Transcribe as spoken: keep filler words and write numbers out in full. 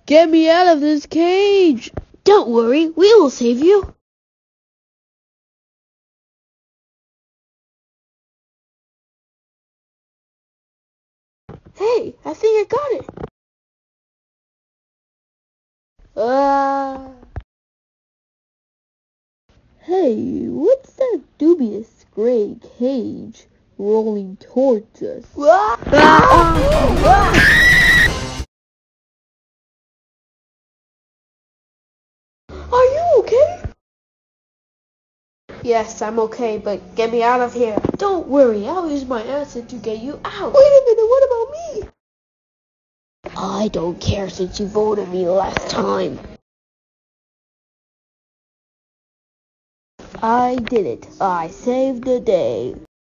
Get me out of this cage! Don't worry, we will save you. Hey, I think I got it. Ah! Hey, what's that dubious gray cage rolling towards us? Ah! Ah! Ah! Are you okay? Yes, I'm okay, but get me out of here. Don't worry, I'll use my acid to get you out. Wait a minute, what about me? I don't care since you voted me last time. I did it. I saved the day.